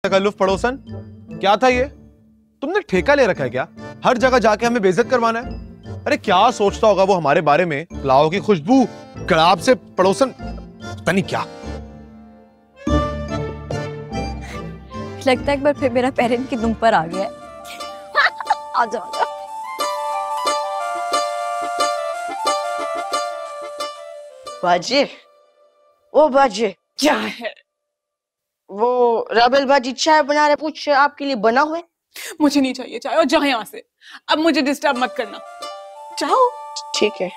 तकल्लुफ पड़ोसन, क्या था ये? तुमने ठेका ले रखा है क्या? हर जगह जाके हमें बेइज्जत करवाना है? अरे क्या सोचता होगा वो हमारे बारे में? पुलाव की खुशबू, कड़ाप से पड़ोसन, पता नहीं क्या। लगता है एक बार फिर मेरा पेरेंट की दुम पर आ गया है। आ जाओ। बाजे, ओ बाजे, क्या है? वो राबेल बाजी चाय बना रहे, पूछ आपके लिए बना हुआ है? मुझे नहीं चाहिए चाय, और जाओ यहाँ से। अब मुझे डिस्टर्ब मत करना, जाओ। ठीक है।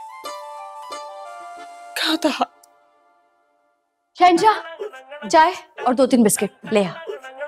कहा था? शहंशाह, चाय और 2-3 बिस्किट ले आ।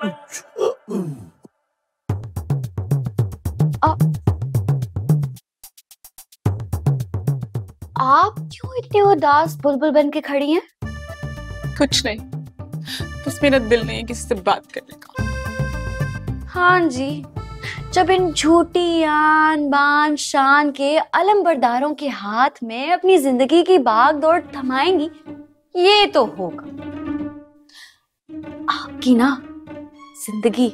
आप क्यों इतनी उदास बुलबुल बन के खड़ी हैं? कुछ नहीं, बस मेरा दिल नहीं है किसी से बात करने का। हाँ जी, जब इन झूठी आन बान शान के अलंबरदारों के हाथ में अपनी जिंदगी की भाग दौड़ थमाएंगी, ये तो होगा। आपकी ना जिंदगी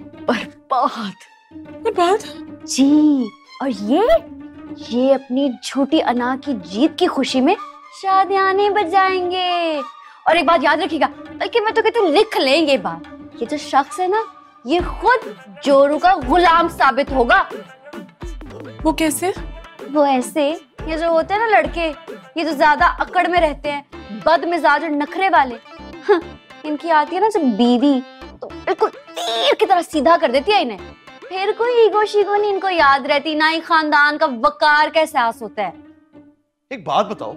बर्बाद बर्बाद जी। और ये अपनी झूठी अना की जीत की खुशी में शादियाने बजाएंगे। और एक बात याद रखिएगा, बल्कि मैं तो कहती हूँ लिख लेंगे बात, ये जो शख्स है ना, ये खुद जोरू का गुलाम साबित होगा। वो कैसे? वो ऐसे, ये जो होते हैं ना लड़के, ये जो ज्यादा अकड़ में रहते हैं, बदमिजाज और नखरे वाले, इनकी आती है ना जब बीवी, तो बिल्कुल तीर की तरह सीधा कर देती है इन्हें। फिर कोई ईगो शीगो नहीं इनको याद रहती, ना ही खानदान का वकार का एहसास होता है। एक बात बताओ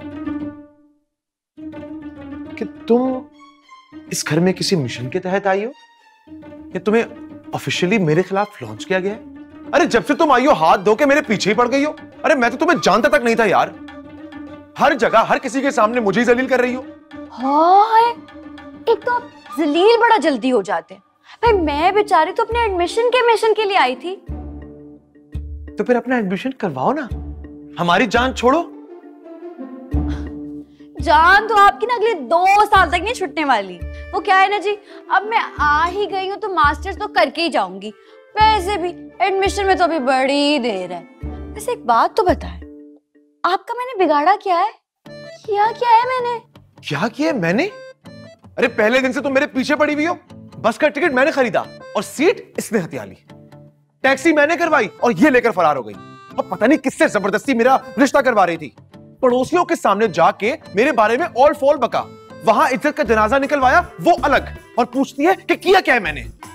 कि तुम इस घर में किसी मिशन के तहत आई हो या तुम्हें ऑफिशियली मेरे खिलाफ लॉन्च किया गया है? अरे जब से तुम आई हो हाथ धो के मेरे पीछे ही पड़ गई हो। अरे मैं तो तुम्हें जानता तक नहीं था यार। हर जगह हर किसी के सामने मुझे ही जलील कर रही हो। हाँ, एक तो आप जलील बड़ा जल्दी हो जाते हैं भाई। मैं बेचारी तो अपने एडमिशन के मिशन के लिए आई थी। तो फिर अपना एडमिशन करवाओ ना, हमारी जान छोड़ो। जान तो आपकी ना अगले 2 साल तक नहीं छूटने वाली। वो क्या है ना जी, अब मैं आ ही गई हूँ तो मास्टर्स तो करके ही जाऊंगी। वैसे भी एडमिशन में तो अभी बड़ी देर है। वैसे एक बात तो बताएं, आपका मैंने बिगाड़ा क्या है? क्या है मैंने? क्या किया मैंने? अरे पहले दिन से तुम मेरे पीछे पड़ी हुई हो। बस का टिकट मैंने खरीदा और सीट इसने हथिया ली। टैक्सी मैंने करवाई और ये लेकर फरार हो गई। और पता नहीं किससे जबरदस्ती मेरा रिश्ता करवा रही थी। पड़ोसियों के सामने जाके मेरे बारे में ऑल फॉल बका। वहां इज्जत का जनाजा निकलवाया, वो अलग। और पूछती है कि किया क्या है मैंने।